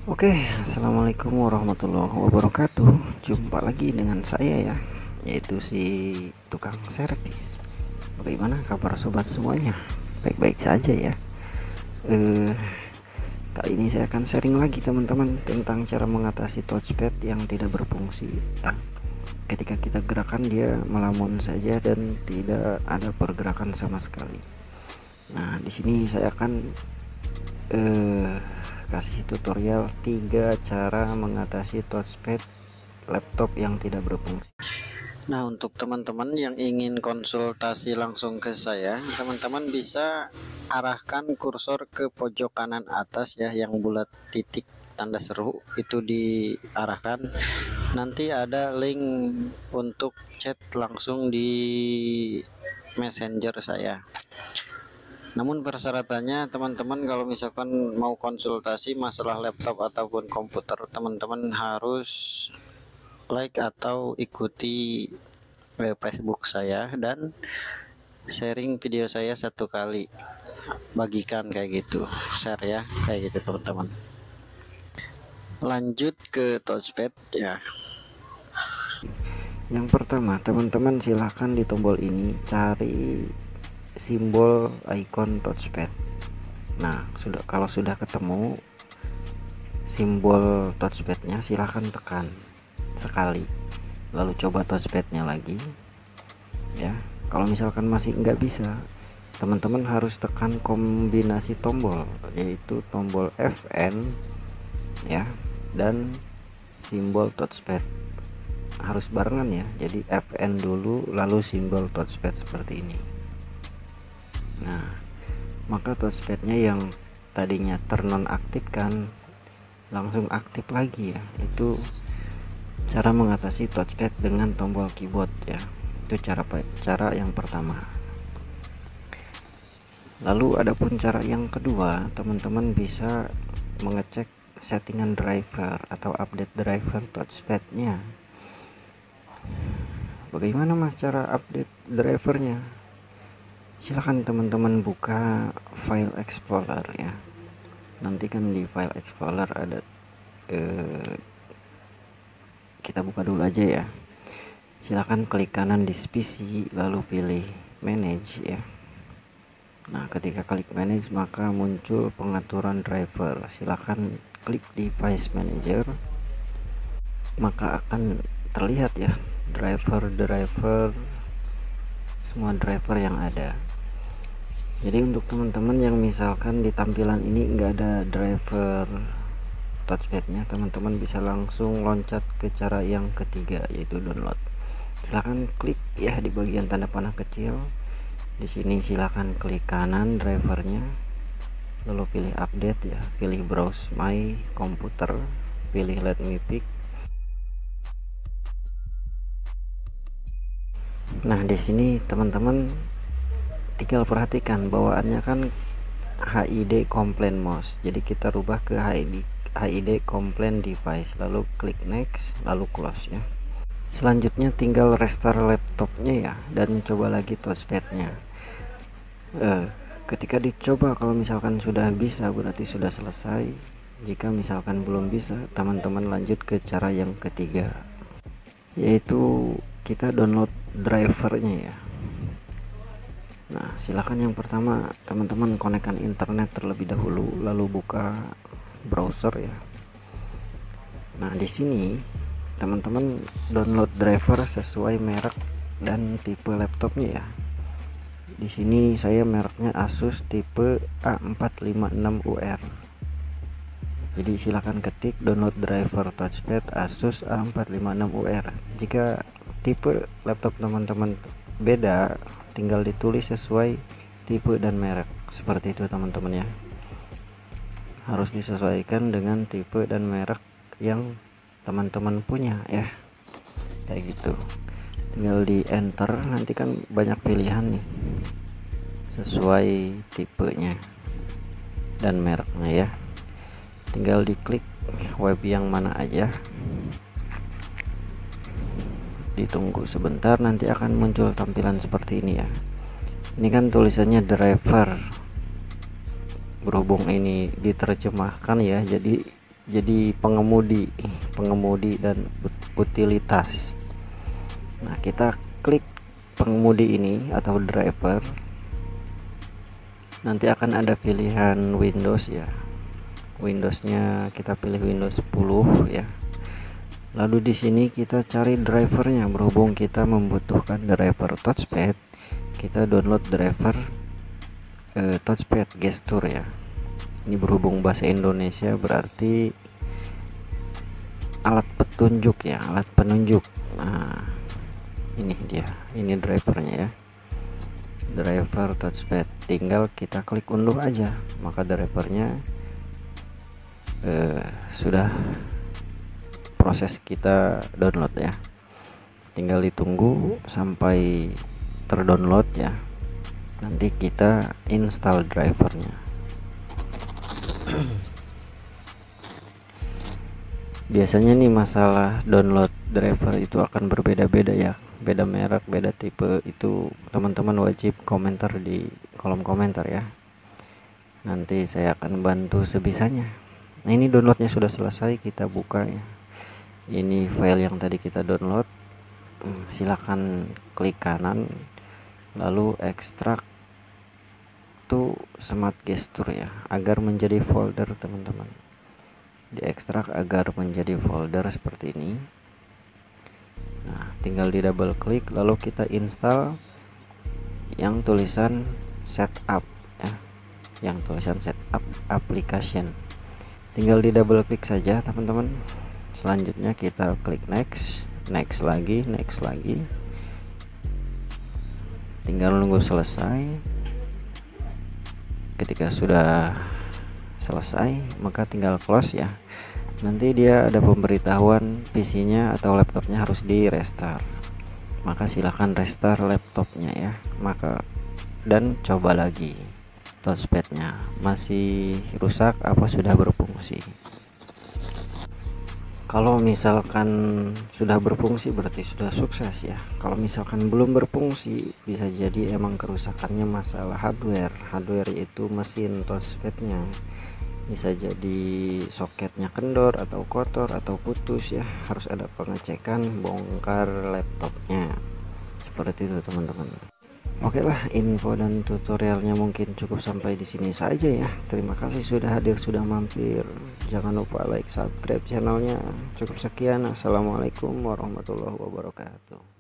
Oke, assalamualaikum warahmatullahi wabarakatuh. Jumpa lagi dengan saya ya, yaitu si tukang servis. Bagaimana kabar sobat semuanya? Baik-baik saja ya. Eh, Kali ini saya akan sharing lagi teman-teman tentang cara mengatasi touchpad yang tidak berfungsi. Ya. Ketika kita gerakan dia melamun saja dan tidak ada pergerakan sama sekali. Nah, di sini saya akan kasih tutorial 3 cara mengatasi touchpad laptop yang tidak berfungsi. Nah, untuk teman-teman yang ingin konsultasi langsung ke saya, teman-teman bisa arahkan kursor ke pojok kanan atas ya, yang bulat titik tanda seru itu diarahkan. Nanti ada link untuk chat langsung di messenger saya. Namun persyaratannya teman-teman kalau misalkan mau konsultasi masalah laptop ataupun komputer, teman-teman harus like atau ikuti Facebook saya dan sharing video saya 1 kali, bagikan kayak gitu, share ya kayak gitu teman-teman. Lanjut ke touchpad ya. Yang pertama teman-teman silahkan di tombol ini cari simbol icon touchpad. Nah, kalau sudah ketemu simbol touchpadnya, silahkan tekan sekali, lalu coba touchpadnya lagi ya. Kalau misalkan masih nggak bisa, teman-teman harus tekan kombinasi tombol, yaitu tombol Fn ya dan simbol touchpad, harus barengan ya. Jadi Fn dulu lalu simbol touchpad seperti ini. Nah, maka touchpadnya yang tadinya ternonaktifkan langsung aktif lagi ya. Itu cara mengatasi touchpad dengan tombol keyboard ya. Itu cara yang pertama. Lalu adapun cara yang kedua, teman-teman bisa mengecek settingan driver atau update driver touchpadnya. Bagaimana mas cara update drivernya? Silahkan teman-teman buka file explorer ya. Nanti kan di file explorer ada kita buka dulu aja ya. Silahkan klik kanan di PC lalu pilih manage ya. Nah, ketika klik manage maka muncul pengaturan driver. Silahkan klik device manager, maka akan terlihat ya driver semua driver yang ada. Jadi untuk teman-teman yang misalkan di tampilan ini enggak ada driver touchpadnya, teman-teman bisa langsung loncat ke cara yang ketiga, yaitu download. Silahkan klik ya di bagian tanda panah kecil. Di sini silahkan klik kanan drivernya, lalu pilih update ya, pilih browse my computer, pilih let me pick. Nah, di sini teman-teman tinggal perhatikan bawaannya kan HID complaint mouse, jadi kita rubah ke HID complaint device, lalu klik next, lalu close ya. Selanjutnya tinggal restart laptopnya ya, dan coba lagi touchpadnya. Ketika dicoba kalau misalkan sudah bisa berarti sudah selesai. Jika misalkan belum bisa, teman-teman lanjut ke cara yang ketiga, yaitu kita download drivernya ya. Nah, silakan yang pertama teman-teman konekkan internet terlebih dahulu, lalu buka browser ya. Nah, di sini teman-teman download driver sesuai merek dan tipe laptopnya ya. Di sini saya mereknya Asus tipe A456UR. Jadi silakan ketik download driver touchpad Asus A456UR. Jika tipe laptop teman-teman beda, tinggal ditulis sesuai tipe dan merek, seperti itu teman-teman ya. Harus disesuaikan dengan tipe dan merek yang teman-teman punya ya, kayak gitu. Tinggal di enter, nanti kan banyak pilihan nih sesuai tipenya dan mereknya ya. Tinggal diklik web yang mana aja, ditunggu sebentar, nanti akan muncul tampilan seperti ini ya. Ini kan tulisannya driver, berhubung ini diterjemahkan ya, jadi jadi pengemudi dan utilitas. Nah, kita klik pengemudi ini atau driver, nanti akan ada pilihan Windows ya. Windowsnya kita pilih Windows 10 ya. Lalu di sini kita cari drivernya. Berhubung kita membutuhkan driver touchpad, kita download driver touchpad gesture ya. Ini berhubung bahasa Indonesia berarti alat petunjuk ya, alat penunjuk. Nah, ini dia, ini drivernya ya, driver touchpad. Tinggal kita klik unduh aja, maka drivernya sudah proses kita download ya. Tinggal ditunggu sampai terdownload ya, nanti kita install drivernya. Biasanya nih masalah download driver itu akan berbeda-beda ya, beda merek, beda tipe. Itu teman-teman wajib komentar di kolom komentar ya, nanti saya akan bantu sebisanya. Nah, ini downloadnya sudah selesai, kita buka ya. Ini file yang tadi kita download. Silakan klik kanan lalu ekstrak to smart gesture ya, agar menjadi folder. Teman-teman diekstrak agar menjadi folder seperti ini. Nah, tinggal di double klik lalu kita install yang tulisan setup ya, yang tulisan setup application. Tinggal di double klik saja teman-teman. Selanjutnya kita klik next lagi, tinggal nunggu selesai. Ketika sudah selesai maka tinggal close ya. Nanti dia ada pemberitahuan PC-nya atau laptopnya harus di restart, maka silahkan restart laptopnya ya, dan coba lagi touchpadnya masih rusak apa sudah berfungsi. Kalau misalkan sudah berfungsi berarti sudah sukses ya. Kalau misalkan belum berfungsi, bisa jadi emang kerusakannya masalah hardware yaitu mesin touchpadnya. Bisa jadi soketnya kendor atau kotor atau putus ya, harus ada pengecekan, bongkar laptopnya. Seperti itu teman-teman. Oke lah, info dan tutorialnya mungkin cukup sampai di sini saja ya. Terima kasih sudah hadir, sudah mampir. Jangan lupa like, subscribe channelnya. Cukup sekian. Assalamualaikum warahmatullahi wabarakatuh.